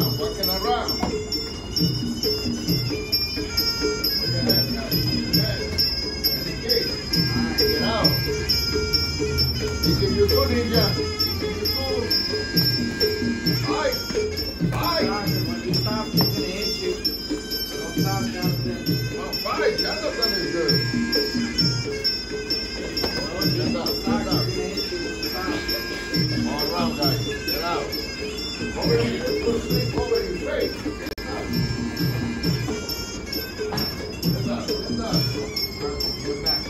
around, walking around. Look at that, guys. Look at that. And the gate. Get out. He give you two, Ninja. He give you two. Fight. Fight. When you stop, he's going to hit you. Don't stop, Jonathan. Well, fight. Jonathan is good. Get up. Stop, he's going to hit you. Stop. All around, guys. Get out. Over here. Put sleep over your face. Get up. Get up. Get up. Get back.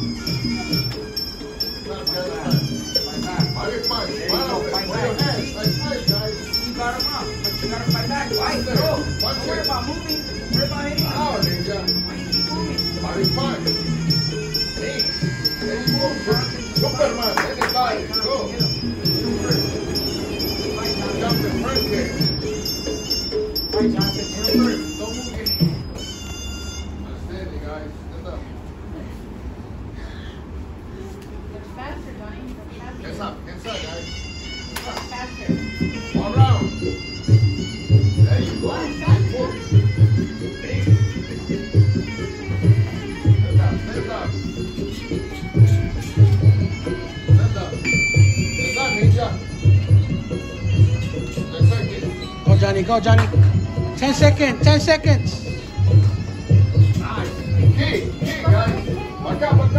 Fight back. Fight back. Fight back. Fight guys. You got him up, but you got to fight back. Fight, go. Don't worry about moving. Worry about hitting him. Out, Ninja. Why you keep moving? Body punch. Hey. There you go. Superman. Anybody. Go. Jump in front here. Fight, Jonathan. Hit him first. Don't move anything. Outstanding, guys. Stand up. It's faster, Johnny. It's faster. Hands up. Hands up, guys. It's faster. All around. There you go. Stand up. Stand up. Stand up. Stand up, Ninja. Let's take it. Go, Johnny. Go, Johnny. 10 seconds. 10 seconds. Nice. Key, guys. Watch out.